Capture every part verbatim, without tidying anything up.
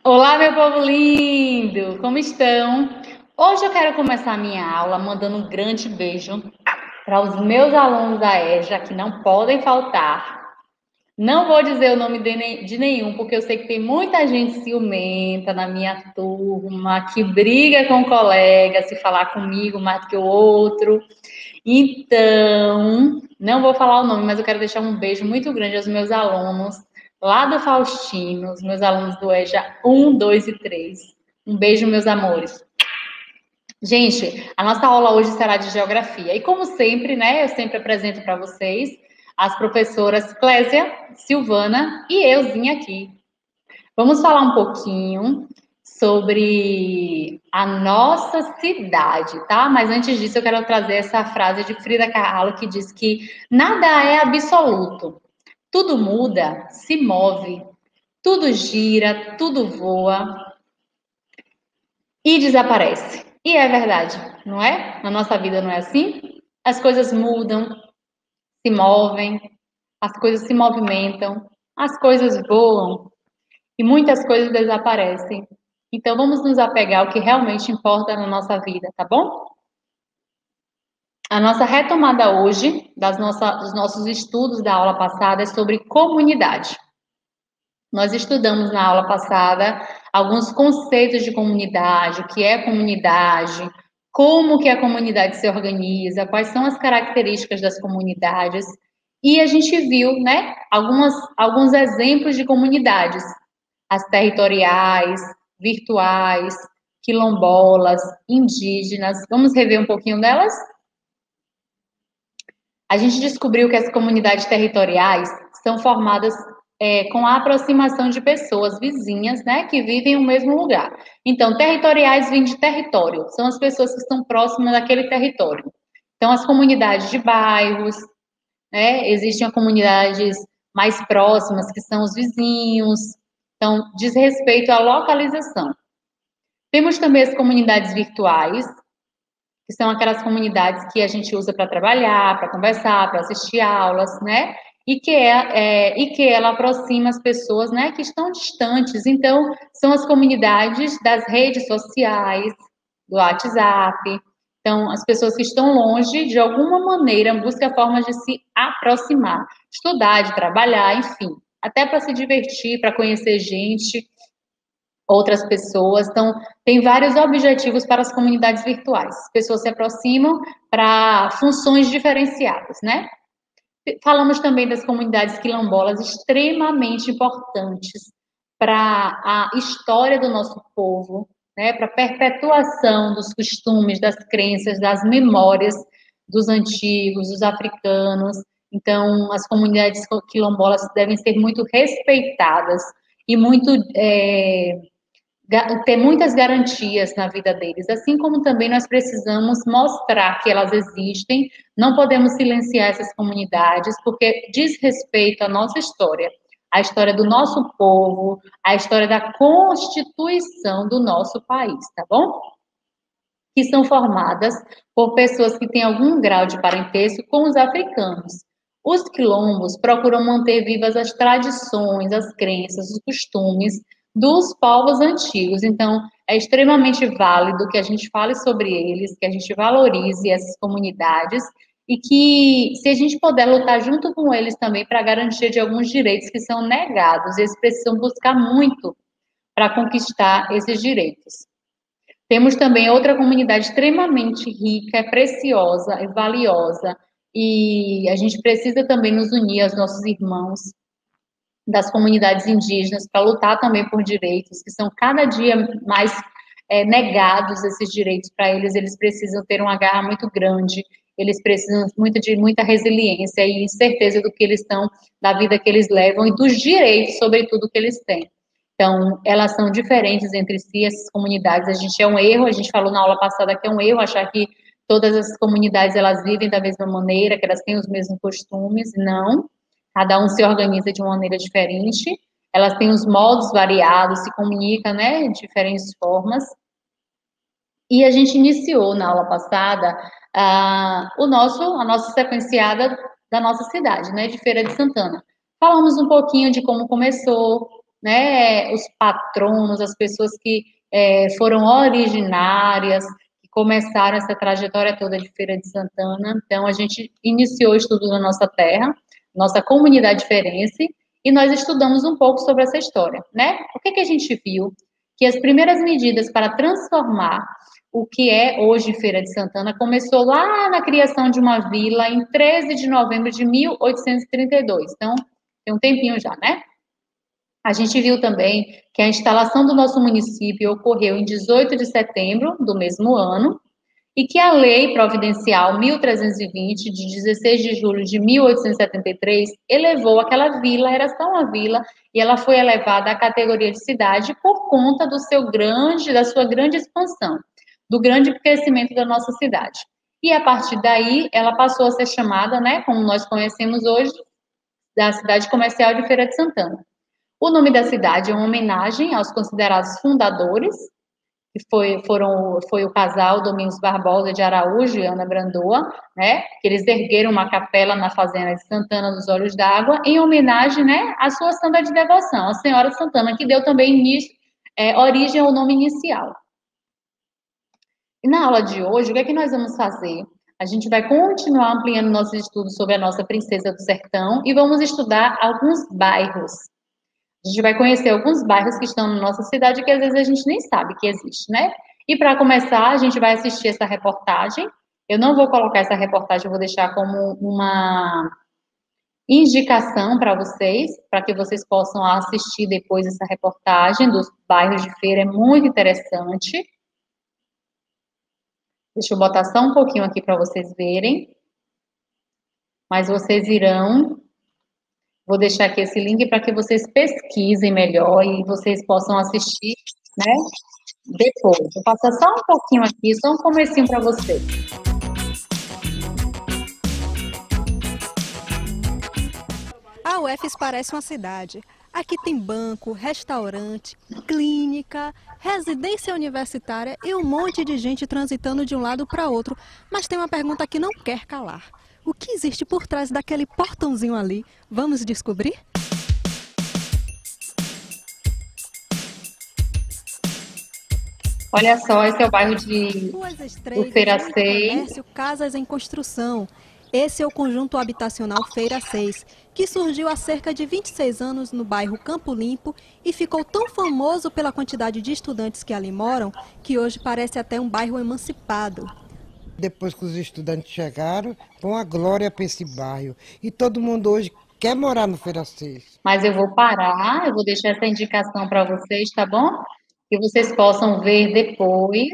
Olá, meu povo lindo! Como estão? Hoje eu quero começar a minha aula mandando um grande beijo para os meus alunos da EJA, que não podem faltar. Não vou dizer o nome de, ne- de nenhum, porque eu sei que tem muita gente ciumenta na minha turma, que briga com o colega se falar comigo mais do que o outro. Então, não vou falar o nome, mas eu quero deixar um beijo muito grande aos meus alunos lá do Faustino, os meus alunos do EJA um, dois e três. Um beijo, meus amores. Gente, a nossa aula hoje será de geografia. E como sempre, né, eu sempre apresento para vocês as professoras Clésia, Silvana e euzinha aqui. Vamos falar um pouquinho sobre a nossa cidade, tá? Mas antes disso, eu quero trazer essa frase de Frida Kahlo que diz que nada é absoluto. Tudo muda, se move, tudo gira, tudo voa e desaparece. E é verdade, não é? Na nossa vida não é assim? As coisas mudam, se movem, as coisas se movimentam, as coisas voam, e muitas coisas desaparecem. Então, vamos nos apegar ao que realmente importa na nossa vida, tá bom? A nossa retomada hoje das nossa, dos nossos estudos da aula passada é sobre comunidade. Nós estudamos na aula passada alguns conceitos de comunidade, o que é comunidade, como que a comunidade se organiza, quais são as características das comunidades, e a gente viu, né, algumas, alguns exemplos de comunidades, as territoriais, virtuais, quilombolas, indígenas. Vamos rever um pouquinho delas? A gente descobriu que as comunidades territoriais são formadas é, com a aproximação de pessoas vizinhas, né, que vivem no mesmo lugar. Então, territoriais vêm de território, são as pessoas que estão próximas daquele território. Então, as comunidades de bairros, né, existem comunidades mais próximas, que são os vizinhos. Então, diz respeito à localização. Temos também as comunidades virtuais, que são aquelas comunidades que a gente usa para trabalhar, para conversar, para assistir aulas, né? E que, é, é, e que ela aproxima as pessoas, né, que estão distantes. Então, são as comunidades das redes sociais, do WhatsApp. Então, as pessoas que estão longe, de alguma maneira, buscam formas de se aproximar, estudar, de trabalhar, enfim, até para se divertir, para conhecer gente, outras pessoas. Então, tem vários objetivos para as comunidades virtuais. As pessoas se aproximam para funções diferenciadas, né? Falamos também das comunidades quilombolas, extremamente importantes para a história do nosso povo, né? Para a perpetuação dos costumes, das crenças, das memórias dos antigos, dos africanos. Então, as comunidades quilombolas devem ser muito respeitadas e muito é, ter muitas garantias na vida deles, assim como também nós precisamos mostrar que elas existem, não podemos silenciar essas comunidades, porque diz respeito à nossa história, à história do nosso povo, à história da constituição do nosso país, tá bom? Que são formadas por pessoas que têm algum grau de parentesco com os africanos. Os quilombos procuram manter vivas as tradições, as crenças, os costumes dos povos antigos. Então, é extremamente válido que a gente fale sobre eles, que a gente valorize essas comunidades e que, se a gente puder lutar junto com eles também para a garantia de alguns direitos que são negados, eles precisam buscar muito para conquistar esses direitos. Temos também outra comunidade extremamente rica, preciosa e valiosa, e a gente precisa também nos unir aos nossos irmãos das comunidades indígenas para lutar também por direitos que são cada dia mais é, negados esses direitos para eles. Eles precisam ter uma garra muito grande, eles precisam muito de muita resiliência e certeza do que eles estão, da vida que eles levam e dos direitos, sobretudo, que eles têm. Então, elas são diferentes entre si, essas comunidades. A gente é um erro, a gente falou na aula passada que é um erro achar que todas as comunidades elas vivem da mesma maneira, que elas têm os mesmos costumes. Não, cada um se organiza de uma maneira diferente. Elas têm os modos variados, se comunicam, né, de diferentes formas. E a gente iniciou na aula passada ah, o nosso, a nossa sequenciada da nossa cidade, né, de Feira de Santana. Falamos um pouquinho de como começou, né, os patronos, as pessoas que é, foram originárias, que começaram essa trajetória toda de Feira de Santana. Então, a gente iniciou o estudo na nossa terra, nossa comunidade feirense, e nós estudamos um pouco sobre essa história, né? O que, que a gente viu? Que as primeiras medidas para transformar o que é hoje Feira de Santana começou lá na criação de uma vila em treze de novembro de mil oitocentos e trinta e dois. Então, tem um tempinho já, né? A gente viu também que a instalação do nosso município ocorreu em dezoito de setembro do mesmo ano e que a Lei Providencial mil trezentos e vinte, de dezesseis de julho de mil oitocentos e setenta e três, elevou aquela vila, era só uma vila, e ela foi elevada à categoria de cidade por conta do seu grande, da sua grande expansão, do grande crescimento da nossa cidade. E a partir daí, ela passou a ser chamada, né, como nós conhecemos hoje, da cidade comercial de Feira de Santana. O nome da cidade é uma homenagem aos considerados fundadores, que foi, foram, foi o casal Domingos Barbosa de Araújo e Ana Brandoa, né, que eles ergueram uma capela na fazenda de Santana dos Olhos d'Água, em homenagem, né, à sua santa de devoção, a Senhora Santana, que deu também início, é, origem ao nome inicial. E na aula de hoje, o que é que nós vamos fazer? A gente vai continuar ampliando nossos estudos sobre a nossa Princesa do Sertão e vamos estudar alguns bairros. A gente vai conhecer alguns bairros que estão na nossa cidade que às vezes a gente nem sabe que existe, né? E para começar, a gente vai assistir essa reportagem. Eu não vou colocar essa reportagem, eu vou deixar como uma indicação para vocês, para que vocês possam assistir depois essa reportagem dos bairros de feira, é muito interessante. Deixa eu botar só um pouquinho aqui para vocês verem. Mas vocês irão. Vou deixar aqui esse link para que vocês pesquisem melhor e vocês possam assistir, né? Depois. Vou passar só um pouquinho aqui, só um comecinho para vocês. A U F E S parece uma cidade. Aqui tem banco, restaurante, clínica, residência universitária e um monte de gente transitando de um lado para outro. Mas tem uma pergunta que não quer calar. O que existe por trás daquele portãozinho ali? Vamos descobrir? Olha só, esse é o bairro de Ruas estreitas, Feira muito seis. comércio, casas em construção. Esse é o conjunto habitacional Feira seis, que surgiu há cerca de vinte e seis anos no bairro Campo Limpo e ficou tão famoso pela quantidade de estudantes que ali moram, que hoje parece até um bairro emancipado. Depois que os estudantes chegaram, foi uma glória para esse bairro. E todo mundo hoje quer morar no Feira seis. Mas eu vou parar, eu vou deixar essa indicação para vocês, tá bom? Que vocês possam ver depois.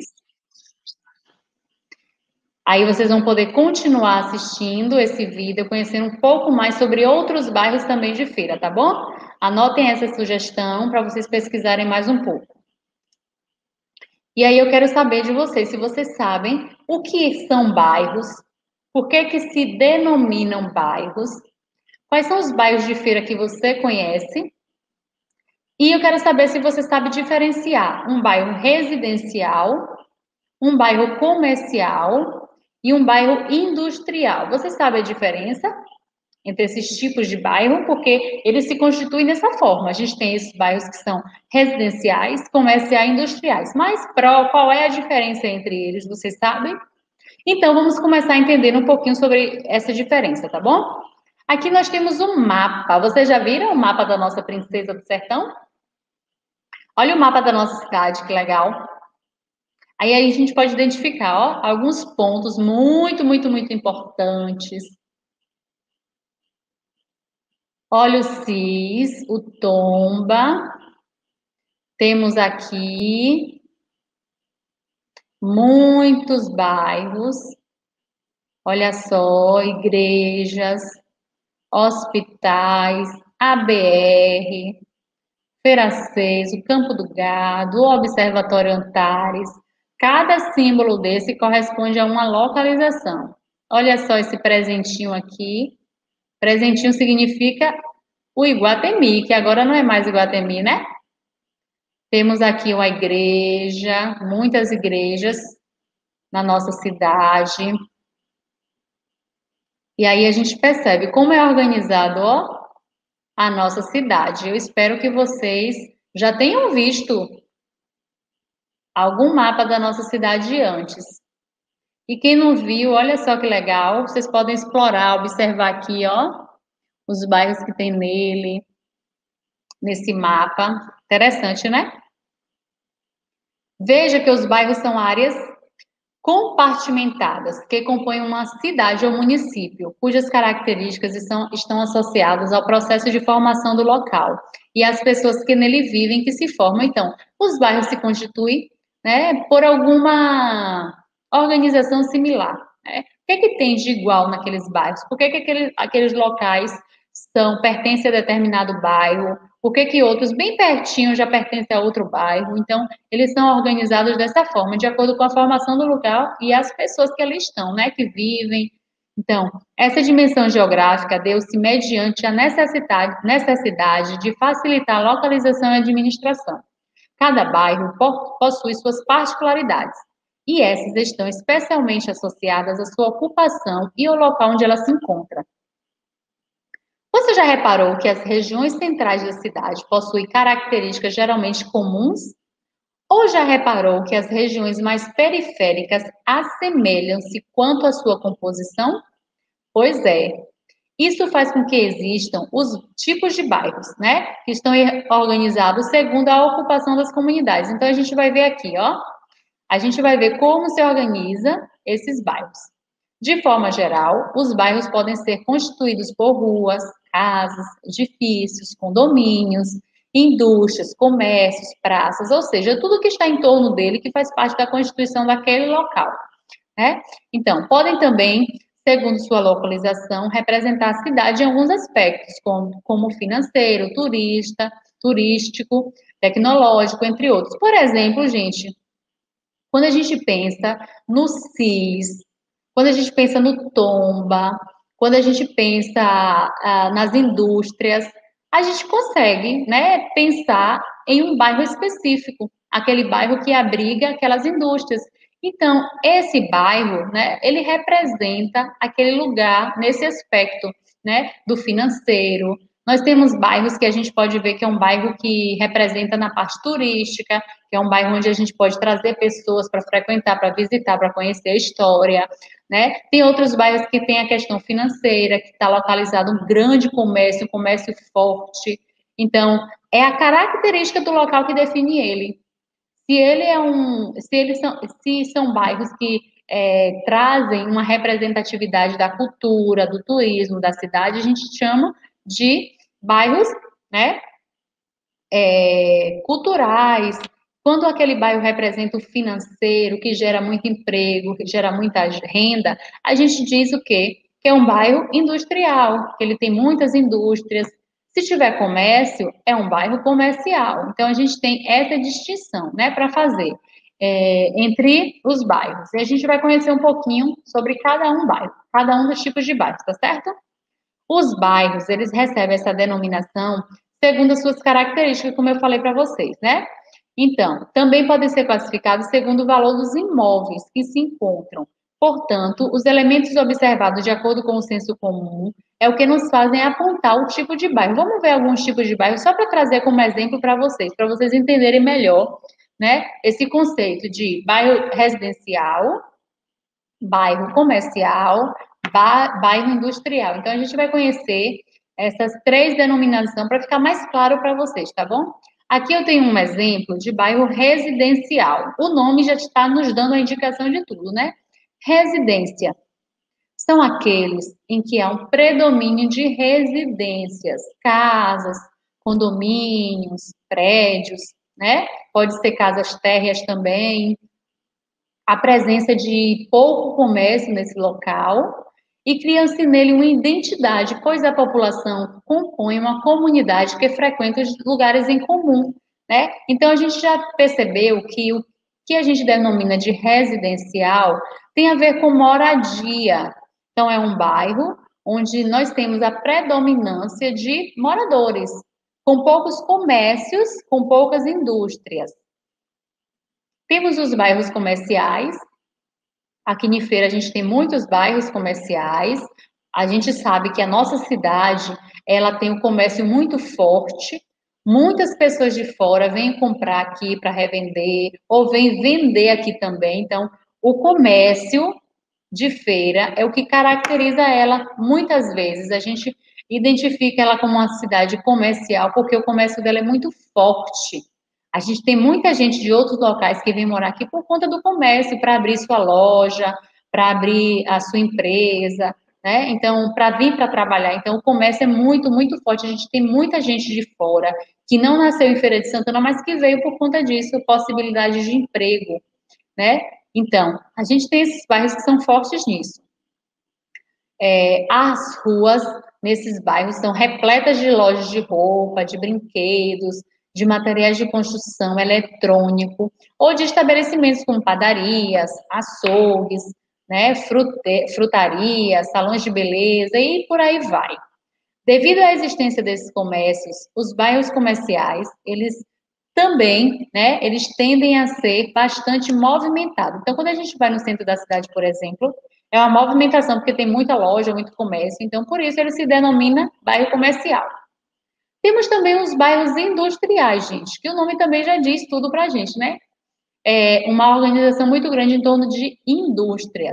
Aí vocês vão poder continuar assistindo esse vídeo, conhecendo um pouco mais sobre outros bairros também de feira, tá bom? Anotem essa sugestão para vocês pesquisarem mais um pouco. E aí eu quero saber de vocês, se vocês sabem o que são bairros, por que que se denominam bairros, quais são os bairros de feira que você conhece, e eu quero saber se você sabe diferenciar um bairro residencial, um bairro comercial e um bairro industrial. Você sabe a diferença entre esses tipos de bairro? Porque eles se constituem dessa forma. A gente tem esses bairros que são residenciais, comerciais e industriais. Mas qual é a diferença entre eles? Vocês sabem? Então, vamos começar a entender um pouquinho sobre essa diferença, tá bom? Aqui nós temos um mapa. Vocês já viram o mapa da nossa Princesa do Sertão? Olha o mapa da nossa cidade, que legal. Aí, aí a gente pode identificar, ó, alguns pontos muito, muito, muito importantes. Olha o Cis, o Tomba. Temos aqui muitos bairros. Olha só, igrejas, hospitais, A B R, Feira seis, o Campo do Gado, o Observatório Antares. Cada símbolo desse corresponde a uma localização. Olha só esse presentinho aqui. Presentinho significa o Iguatemi, que agora não é mais Iguatemi, né? Temos aqui uma igreja, muitas igrejas na nossa cidade. E aí a gente percebe como é organizado, ó. a nossa cidade. Eu espero que vocês já tenham visto algum mapa da nossa cidade antes. E quem não viu, olha só que legal, vocês podem explorar, observar aqui, ó, os bairros que tem nele, nesse mapa. Interessante, né? Veja que os bairros são áreas compartimentadas, que compõem uma cidade ou município, cujas características estão, estão associadas ao processo de formação do local e às pessoas que nele vivem que se formam. Então, os bairros se constituem, né, por alguma organização similar. Né? O que é que tem de igual naqueles bairros? Por que, que aqueles, aqueles locais são, pertencem a determinado bairro? Por que que outros bem pertinho já pertencem a outro bairro? Então, eles são organizados dessa forma, de acordo com a formação do local e as pessoas que ali estão, né, que vivem. Então, essa dimensão geográfica deu-se mediante a necessidade, necessidade de facilitar a localização e administração. Cada bairro possui suas particularidades, e essas estão especialmente associadas à sua ocupação e ao local onde ela se encontra. Você já reparou que as regiões centrais da cidade possuem características geralmente comuns? Ou já reparou que as regiões mais periféricas assemelham-se quanto à sua composição? Pois é. Isso faz com que existam os tipos de bairros, né? Que estão organizados segundo a ocupação das comunidades. Então, a gente vai ver aqui, ó. A gente vai ver como se organiza esses bairros. De forma geral, os bairros podem ser constituídos por ruas, casas, edifícios, condomínios, indústrias, comércios, praças, ou seja, tudo que está em torno dele que faz parte da constituição daquele local, né? Então, podem também, segundo sua localização, representar a cidade em alguns aspectos, como, como financeiro, turista, turístico, tecnológico, entre outros. Por exemplo, gente, quando a gente pensa no cis, quando a gente pensa no Tomba, quando a gente pensa ah, nas indústrias, a gente consegue, né, pensar em um bairro específico, aquele bairro que abriga aquelas indústrias. Então, esse bairro, né, ele representa aquele lugar nesse aspecto, né, do financeiro. Nós temos bairros que a gente pode ver que é um bairro que representa na parte turística, que é um bairro onde a gente pode trazer pessoas para frequentar, para visitar, para conhecer a história, né? Tem outros bairros que tem a questão financeira, que está localizado um grande comércio, um comércio forte. Então, é a característica do local que define ele. Se ele é um, se eles são, se são bairros que é, trazem uma representatividade da cultura, do turismo, da cidade, a gente chama de bairros, né, é, culturais. Quando aquele bairro representa o financeiro, que gera muito emprego, que gera muita renda, a gente diz o quê? Que é um bairro industrial, que ele tem muitas indústrias. Se tiver comércio, é um bairro comercial. Então, a gente tem essa distinção, né, para fazer é, entre os bairros. E a gente vai conhecer um pouquinho sobre cada um bairro, cada um dos tipos de bairros, tá certo? Os bairros, eles recebem essa denominação segundo as suas características, como eu falei para vocês, né? Então, também podem ser classificados segundo o valor dos imóveis que se encontram. Portanto, os elementos observados de acordo com o senso comum é o que nos fazem apontar o tipo de bairro. Vamos ver alguns tipos de bairro só para trazer como exemplo para vocês, para vocês entenderem melhor, né, esse conceito de bairro residencial, bairro comercial, bairro industrial. Então, a gente vai conhecer essas três denominações para ficar mais claro para vocês, tá bom? Aqui eu tenho um exemplo de bairro residencial. O nome já está nos dando a indicação de tudo, né? Residência são aqueles em que há um predomínio de residências, casas, condomínios, prédios, né? Pode ser casas térreas também. A presença de pouco comércio nesse local e cria-se nele uma identidade, pois a população compõe uma comunidade que frequenta os lugares em comum, né? Então, a gente já percebeu que o que a gente denomina de residencial tem a ver com moradia. Então, é um bairro onde nós temos a predominância de moradores, com poucos comércios, com poucas indústrias. Temos os bairros comerciais. Aqui em Feira a gente tem muitos bairros comerciais, A gente sabe que a nossa cidade, ela tem um comércio muito forte, muitas pessoas de fora vêm comprar aqui para revender, ou vêm vender aqui também. Então, o comércio de feira é o que caracteriza ela muitas vezes. A gente identifica ela como uma cidade comercial, porque o comércio dela é muito forte. A gente tem muita gente de outros locais que vem morar aqui por conta do comércio, para abrir sua loja, para abrir a sua empresa, né? Então, para vir para trabalhar. Então, o comércio é muito, muito forte. A gente tem muita gente de fora que não nasceu em Feira de Santana, mas que veio por conta disso, possibilidade de emprego, né? Então, a gente tem esses bairros que são fortes nisso. É, as ruas nesses bairros são repletas de lojas de roupa, de brinquedos, de materiais de construção, eletrônico, ou de estabelecimentos como padarias, açougues, né, frute, frutarias, salões de beleza e por aí vai. Devido à existência desses comércios, os bairros comerciais, eles também, né, eles tendem a ser bastante movimentados. Então, quando a gente vai no centro da cidade, por exemplo, é uma movimentação, porque tem muita loja, muito comércio, então, por isso, ele se denomina bairro comercial. Temos também os bairros industriais, gente, que o nome também já diz tudo pra gente, né? É uma organização muito grande em torno de indústrias.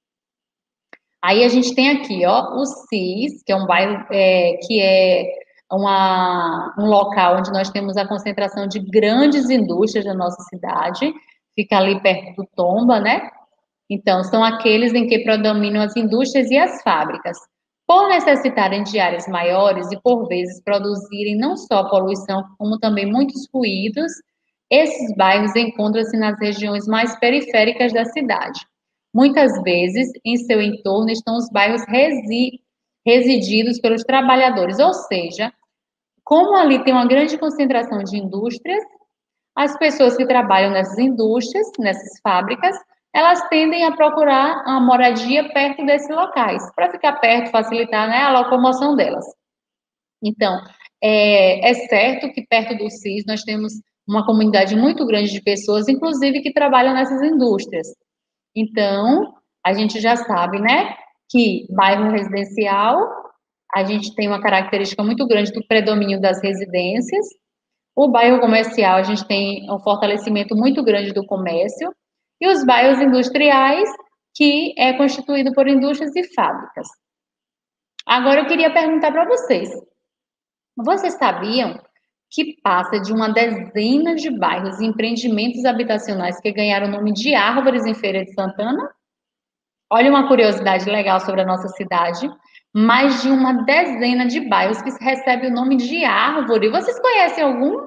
Aí a gente tem aqui, ó, o Cis, que é um bairro é, que é uma, um local onde nós temos a concentração de grandes indústrias da nossa cidade, fica ali perto do Tomba, né? Então, são aqueles em que predominam as indústrias e as fábricas. Por necessitarem de áreas maiores e, por vezes, produzirem não só poluição, como também muitos ruídos, esses bairros encontram-se nas regiões mais periféricas da cidade. Muitas vezes, em seu entorno estão os bairros resi resididos pelos trabalhadores, ou seja, como ali tem uma grande concentração de indústrias, as pessoas que trabalham nessas indústrias, nessas fábricas, elas tendem a procurar uma moradia perto desses locais, para ficar perto, facilitar, né, a locomoção delas. Então, é, é certo que perto do Cis nós temos uma comunidade muito grande de pessoas, inclusive que trabalham nessas indústrias. Então, a gente já sabe, né, que bairro residencial, a gente tem uma característica muito grande do predomínio das residências. O bairro comercial, a gente tem um fortalecimento muito grande do comércio. E os bairros industriais, que é constituído por indústrias e fábricas. Agora, eu queria perguntar para vocês. Vocês sabiam que passa de uma dezena de bairros e empreendimentos habitacionais que ganharam o nome de árvores em Feira de Santana? Olha uma curiosidade legal sobre a nossa cidade. Mais de uma dezena de bairros que recebem o nome de árvore. Vocês conhecem algum?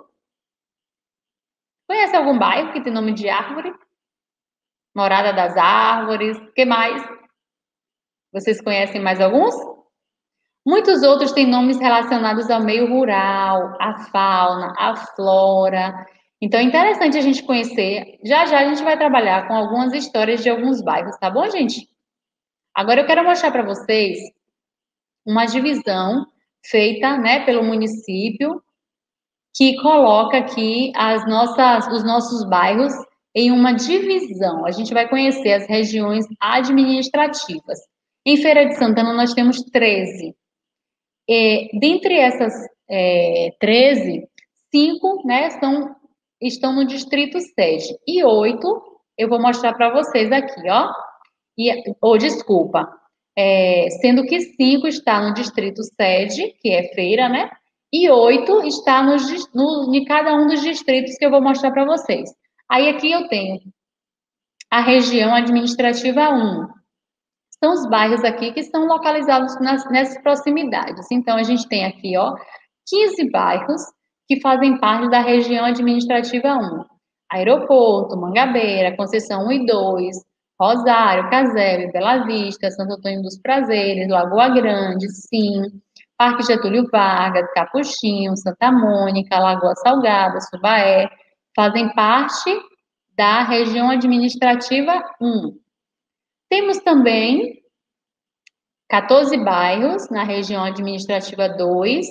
Conhece algum bairro que tem nome de árvore? Morada das Árvores, o que mais? Vocês conhecem mais alguns? Muitos outros têm nomes relacionados ao meio rural, à fauna, à flora. Então é interessante a gente conhecer. Já já a gente vai trabalhar com algumas histórias de alguns bairros, tá bom, gente? Agora eu quero mostrar para vocês uma divisão feita, né, pelo município, que coloca aqui as nossas, os nossos bairros em uma divisão. A gente vai conhecer as regiões administrativas. Em Feira de Santana, nós temos treze. E, dentre essas é, treze, cinco, né, são, estão no distrito sede. E oito, eu vou mostrar para vocês aqui, ó. E, ou, desculpa, é, sendo que cinco está no distrito sede, que é Feira, né? E oito está nos, no, em cada um dos distritos que eu vou mostrar para vocês. Aí aqui eu tenho a região administrativa um. São os bairros aqui que estão localizados nas, nessas proximidades. Então, a gente tem aqui, ó, quinze bairros que fazem parte da região administrativa um. Aeroporto, Mangabeira, Conceição um e dois, Rosário, Casebre, Bela Vista, Santo Antônio dos Prazeres, Lagoa Grande, Sim, Parque Getúlio Vargas, Capuchinho, Santa Mônica, Lagoa Salgada, Subaé, fazem parte da região administrativa um. Temos também quatorze bairros na região administrativa dois,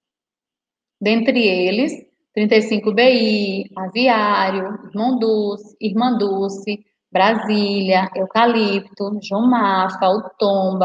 dentre eles, trinta e cinco B I, Aviário, Irmão Dulce, Irmã Dulce, Brasília, Eucalipto, João Mafa, Utomba,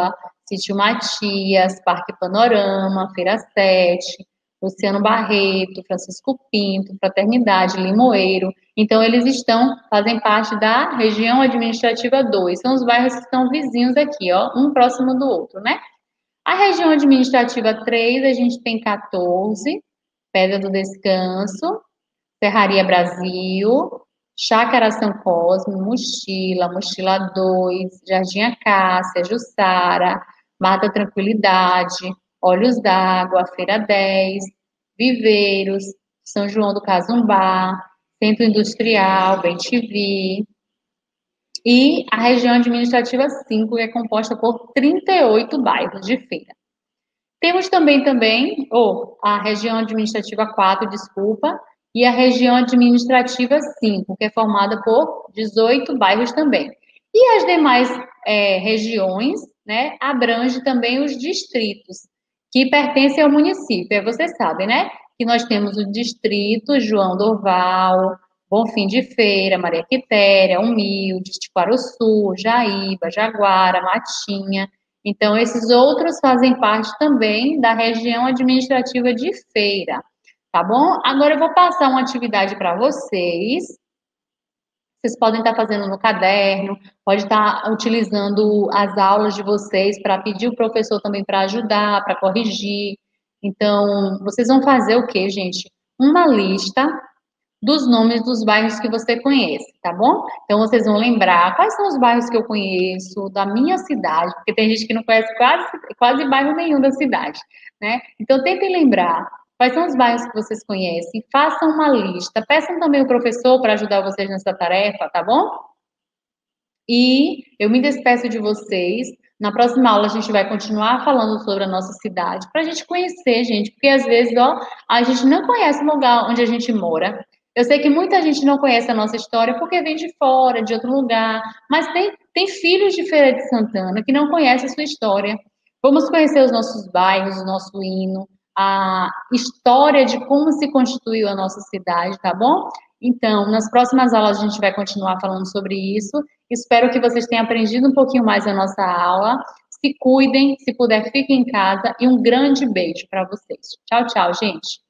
Sítio Matias, Parque Panorama, Feira sete, Luciano Barreto, Francisco Pinto, Fraternidade, Limoeiro. Então, eles estão, fazem parte da região administrativa dois. São os bairros que estão vizinhos aqui, ó, um próximo do outro, né? A região administrativa três, a gente tem quatorze, Pedra do Descanso, Serraria Brasil, Chácara São Cosme, Mochila, Mochila dois, Jardim Acácia, Jussara, Mata Tranquilidade, Olhos d'Água, Feira dez, Viveiros, São João do Casumbá, Centro Industrial, Bem-te-vi, e a região administrativa cinco, que é composta por trinta e oito bairros de feira. Temos também, também, ou oh, a região administrativa quatro, desculpa, e a região administrativa cinco, que é formada por dezoito bairros também. E as demais é, regiões, né, abrange também os distritos, que pertencem ao município. Vocês sabem, né, que nós temos o distrito João Dorval, Bonfim de Feira, Maria Quitéria, Humilde, Tiquaruçu, Jaíba, Jaguara, Matinha. Então, esses outros fazem parte também da região administrativa de Feira, tá bom? Agora eu vou passar uma atividade para vocês. Vocês podem estar fazendo no caderno, pode estar utilizando as aulas de vocês para pedir o professor também para ajudar, para corrigir. Então, vocês vão fazer o quê, gente? Uma lista dos nomes dos bairros que você conhece, tá bom? Então, vocês vão lembrar quais são os bairros que eu conheço da minha cidade, porque tem gente que não conhece quase, quase bairro nenhum da cidade, né? Então, tentem lembrar quais são os bairros que vocês conhecem, façam uma lista, peçam também o professor para ajudar vocês nessa tarefa, tá bom? E eu me despeço de vocês. Na próxima aula, a gente vai continuar falando sobre a nossa cidade, para a gente conhecer, gente, porque às vezes, ó, a gente não conhece o lugar onde a gente mora. Eu sei que muita gente não conhece a nossa história porque vem de fora, de outro lugar, mas tem, tem filhos de Feira de Santana que não conhecem a sua história. Vamos conhecer os nossos bairros, o nosso hino, a história de como se constituiu a nossa cidade, tá bom? Então, nas próximas aulas a gente vai continuar falando sobre isso. Espero que vocês tenham aprendido um pouquinho mais a nossa aula. Se cuidem, se puder, fiquem em casa e um grande beijo para vocês. Tchau, tchau, gente.